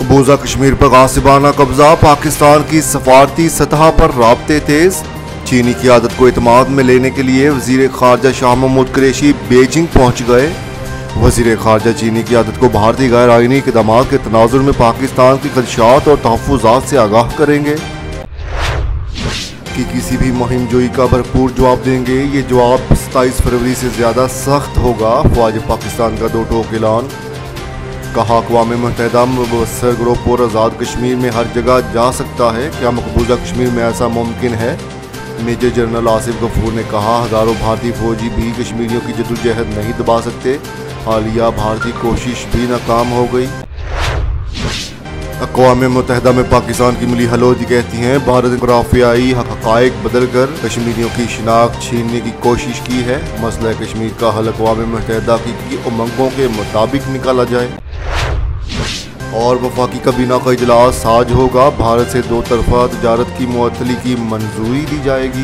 मकबूजा कश्मीर पर गासिबाना कब्जा, पाकिस्तान की सफारती सतह पर राब्ते तेज। चीनी की आदत को इत्माद में लेने के लिए वजीर खारजा शाह महमूद कुरैशी बीजिंग पहुंच गए। वजीर खारजा चीनी की आदत को भारतीय गैर आईनी इक़दाम के तनाजुर में पाकिस्तान की खदशात और तहफ़्फ़ुज़ात से आगाह करेंगे कि किसी भी मुहिम जोई का भरपूर जवाब देंगे। ये जवाब 27 फरवरी से ज़्यादा सख्त होगा। फ़ौज पाकिस्तान का दो टोक ऐलान। कहा अक़वाम मुत्तहिदा मुबस्सर ग्रुप पर आज़ाद कश्मीर में हर जगह जा सकता है, क्या मकबूजा कश्मीर में ऐसा मुमकिन है? मेजर जनरल आसिफ गफूर ने कहा हज़ारों भारतीय फौजी भी कश्मीरियों की जद्दोजहद नहीं दबा सकते। हालिया भारतीय कोशिश भी नाकाम हो गई। अक़वाम मुत्तहिदा में पाकिस्तान की मिली हलोजी कहती हैं भारत ने जुग़राफ़ियाई हक़ाइक़ बदल कर कश्मीरियों की शिनाख्त छीनने की कोशिश की है। मसला कश्मीर का हल अक़वाम मुत्तहिदा की उमंगों के मुताबिक निकाला जाए और वफाकी काबीना का इजलास आज होगा। भारत से दो तरफा तजारत की मुअत्तली की मंजूरी दी जाएगी।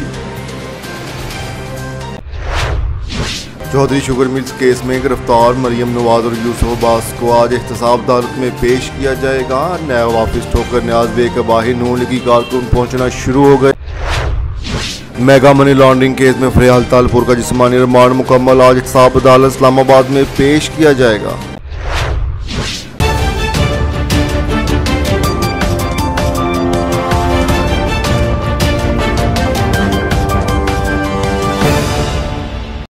चौधरी शुगर मिल्स केस में गिरफ्तार मरियम नवाज और यूसुफ अब्बास को आज एहतसाब अदालत में पेश किया जाएगा। नया वापिस ठोकर न्याज बेग बाही नून लीगी कारकुन पहुंचना शुरू हो गए। मेगा मनी लॉन्ड्रिंग केस में फरियाल तालपुर का जिस्मानी रिमांड मुकम्मल, आज एहतसाब अदालत इस्लामाबाद में पेश किया जाएगा।